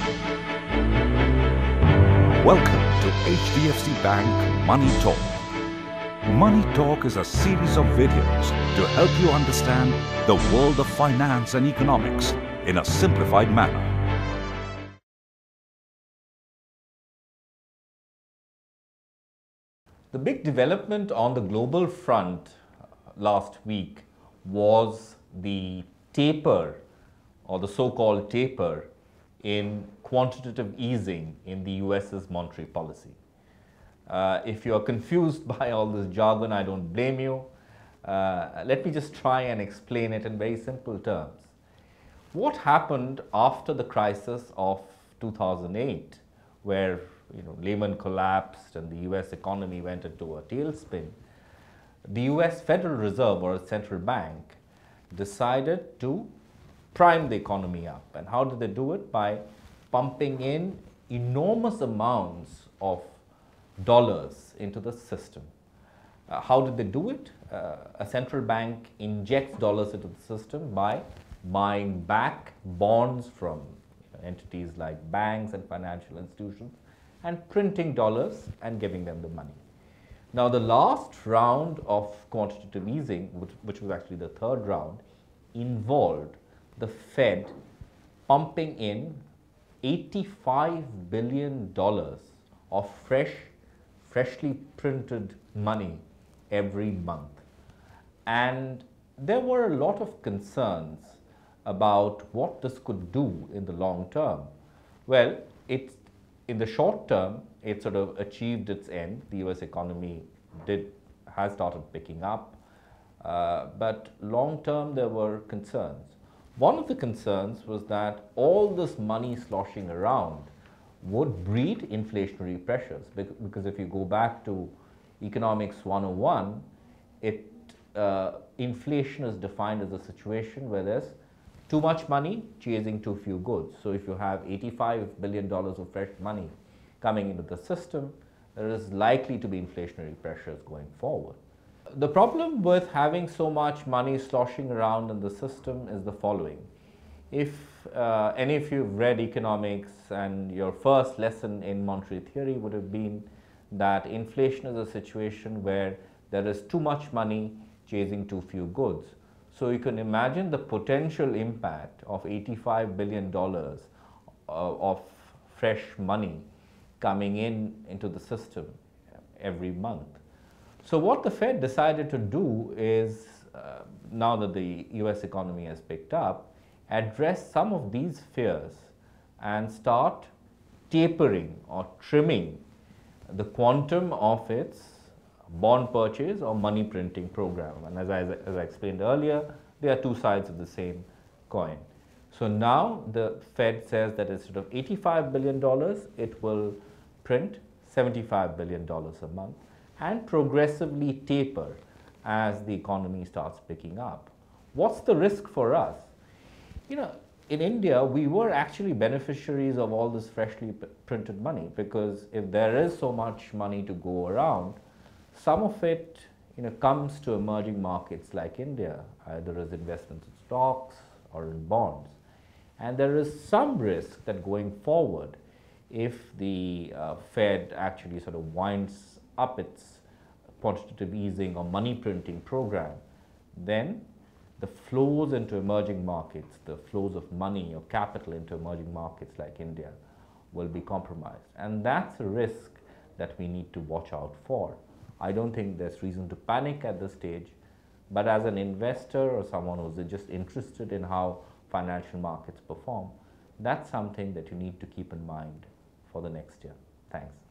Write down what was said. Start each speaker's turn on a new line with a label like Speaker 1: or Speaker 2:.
Speaker 1: Welcome to HDFC Bank Money Talk. Money Talk is a series of videos to help you understand the world of finance and economics in a simplified manner.
Speaker 2: The big development on the global front last week was the taper, or the so-called taper, in quantitative easing in the US's monetary policy. If you are confused by all this jargon, I don't blame you. Let me just try and explain it in very simple terms. What happened after the crisis of 2008, where Lehman collapsed and the US economy went into a tailspin? The US Federal Reserve, or a central bank, decided to prime the economy up. And how did they do it? By pumping in enormous amounts of dollars into the system. How did they do it? A central bank injects dollars into the system by buying back bonds from entities like banks and financial institutions and printing dollars and giving them the money. Now, the last round of quantitative easing, which was actually the third round, involved the Fed pumping in $85 billion of freshly printed money every month. And there were a lot of concerns about what this could do in the long term. Well, in the short term, it sort of achieved its end. The US economy has started picking up, but long term there were concerns. One of the concerns was that all this money sloshing around would breed inflationary pressures, because if you go back to Economics 101, inflation is defined as a situation where there's too much money chasing too few goods. So if you have $85 billion of fresh money coming into the system, there is likely to be inflationary pressures going forward. The problem with having so much money sloshing around in the system is the following. If any of you have read economics, and your first lesson in monetary theory would have been that inflation is a situation where there is too much money chasing too few goods. So you can imagine the potential impact of $85 billion of fresh money coming into the system every month. So what the Fed decided to do is, now that the US economy has picked up, address some of these fears and start tapering or trimming the quantum of its bond purchase or money printing program. And as I explained earlier, there are two sides of the same coin. So now the Fed says that instead of $85 billion, it will print $75 billion a month and progressively taper as the economy starts picking up. What's the risk for us? In India, we were actually beneficiaries of all this freshly printed money, because if there is so much money to go around, some of it comes to emerging markets like India, either as investments in stocks or in bonds. And there is some risk that going forward, if the Fed actually sort of winds up its quantitative easing or money printing program, then the flows into emerging markets, the flows of money or capital into emerging markets like India will be compromised. And that's a risk that we need to watch out for. I don't think there's reason to panic at this stage, but as an investor or someone who's just interested in how financial markets perform, that's something that you need to keep in mind for the next year. Thanks.